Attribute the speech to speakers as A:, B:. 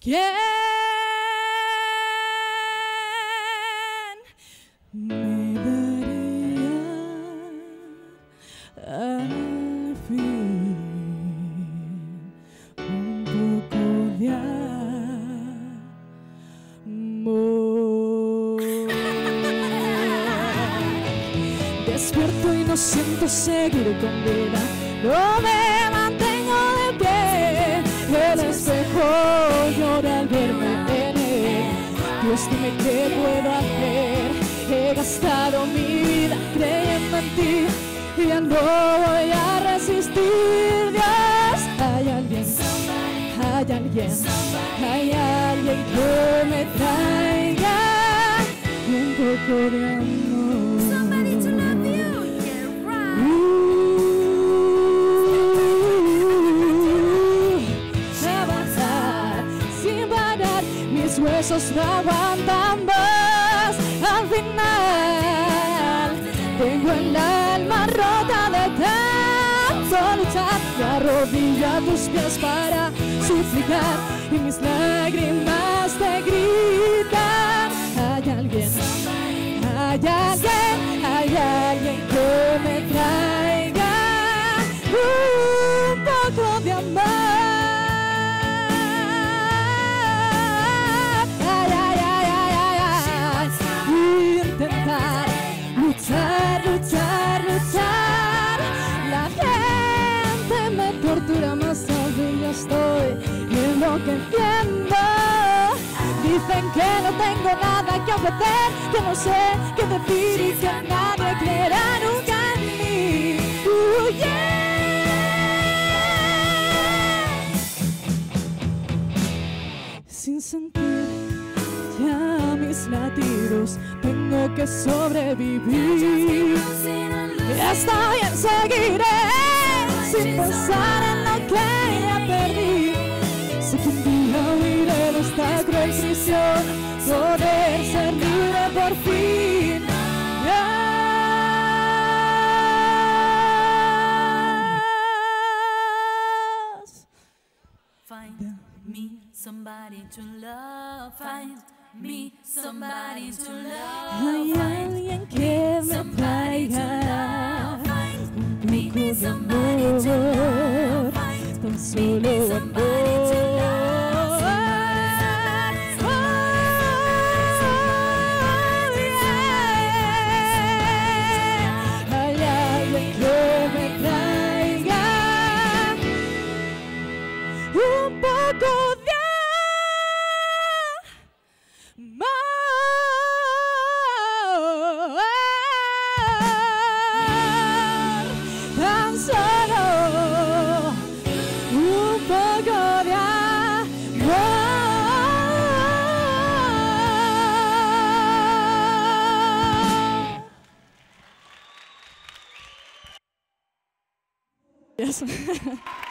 A: ¿Quién me daría al fin un poco de amor? Despierto y no siento seguir con vida, no me mantengo de pie. El espejo llora al verme en él. Dios, dime qué puedo hacer. He gastado mi vida creyendo en ti y ya no voy a resistir. Dios, hay alguien que me traiga un poco de amor.
B: Somebody to love you, yeah, right.
A: Avanzar sin parar, mis huesos no aguantan más. Al final tengo el alma rota de tanto luchar. Me arrodillo a tus pies para suplicar y mis lágrimas te gritan. Hay alguien que me traiga un poco de amor. Intentar luchar. La gente me tortura más todavía, estoy enloqueciendo. Dicen que no tengo nada que ofrecer, que no sé qué decir y que nadie creerá nunca en mí. Yeah. Sin sentir ya mis latidos, tengo que sobrevivir. Está bien, seguiré sin pensar en lo que ya perdí. Sé que un día huiré de esta cruel prisión, poder ser libre por fin. Yes.
B: Find me somebody to love. Find me somebody to love.
A: Hay alguien que me traiga un poco de amor, tan solo Yes.